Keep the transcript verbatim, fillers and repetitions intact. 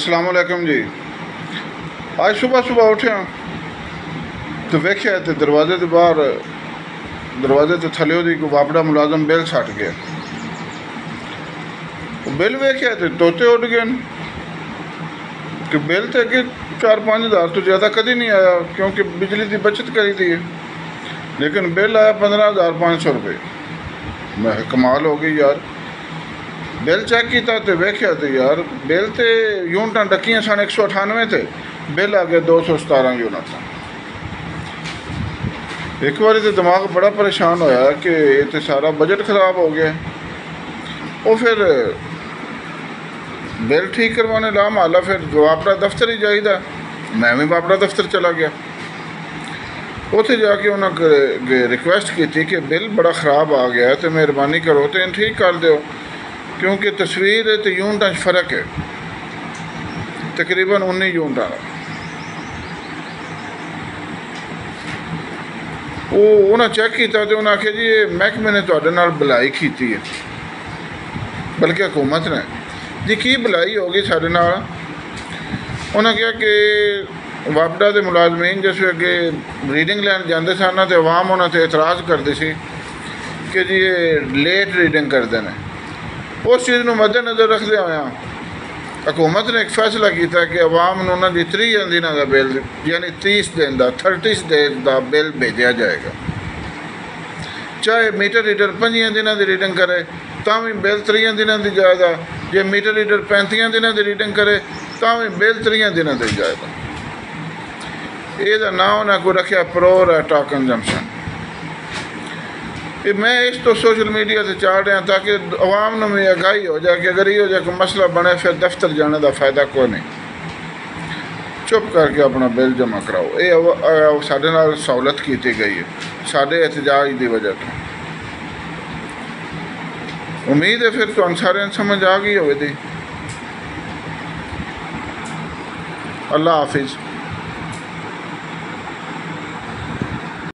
अस्सलाम वालेकुम जी। आज सुबह सुबह उठे तो वेख्या तो दरवाजे के बाहर दरवाजे तो थले दी कोई वापड़ा मुलाजम बिल सट गया। बिल वेख्या तो तोते उड़ गए कि बिल तो अगे चार पाँच हज़ार तो ज़्यादा कभी नहीं आया क्योंकि बिजली की बचत करी थी, लेकिन बिल आया पंद्रह हज़ार पाँच सौ रुपये। मैं कमाल हो गई यार। बिल चेक किया तो वेख्या तो यार बिल तो यूनिट डकियाँ सन एक सौ अठानवे थे, बिल आ गया दो सौ सतारह यूनिट। एक बार तो दिमाग बड़ा परेशान होया कि ये तो सारा बजट खराब हो गया। वो फिर बिल ठीक करवाने ला माला फिर वापड़ा दफ्तर ही जाइदा। मैं भी वापड़ा दफ्तर चला गया। उत्थे जाके उन्होंने रिक्वेस्ट की थी कि बिल बड़ा ख़राब आ गया है तो मेहरबानी करो तो इन ठीक कर दो, क्योंकि तस्वीर तो यूनिट फ़र्क है तकरीबन उन्नीस यूनिट। वो उन्हें चेक किया तो उन्हें आख्या जी ये महकमे ने तुहाडे नाल भलाई की है, बल्कि हुकूमत ने जी की भलाई होगी साडे नाल। उन्हें कहा कि वापडा के मुलाजमीन जिस अगे रीडिंग लैन जाते सन तो अवाम उन्होंने एतराज़ करती सी कि जी ये लेट रीडिंग करते हैं। उस चीज़ को मद्देनज़र रखते हुए हुकूमत ने एक फैसला किया कि अवाम उन्होंने तीस दिन का बिल यानी तीस दिन का थर्टीस डेज का बिल भेजा जाएगा। चाहे मीटर रीडर पंजिया दिन की रीडिंग करे तो भी बिल त्रीह दिन की जाएगा, जे मीटर रीडर पैंतिया दिन की रीडिंग करे तो भी बिल त्रीह दिन की जाएगा। यदा ना उन्हें कोई रखा प्रो रेटा कंजम्पशन। मैं इस तो सोशल मीडिया से चाह रहा ताकि अवाम में भी आगाही हो जाए कि अगर यो जो कोई मसला बने फिर दफ्तर जाने का फायदा कोई नहीं, चुप करके अपना बिल जमा कराओ। ये साढ़े नाल सहूलत की गई है साढ़े एहतजाज की वजह तो। उम्मीद है फिर तुहानू सारे समझ आ गई होगी। अल्लाह हाफिज़।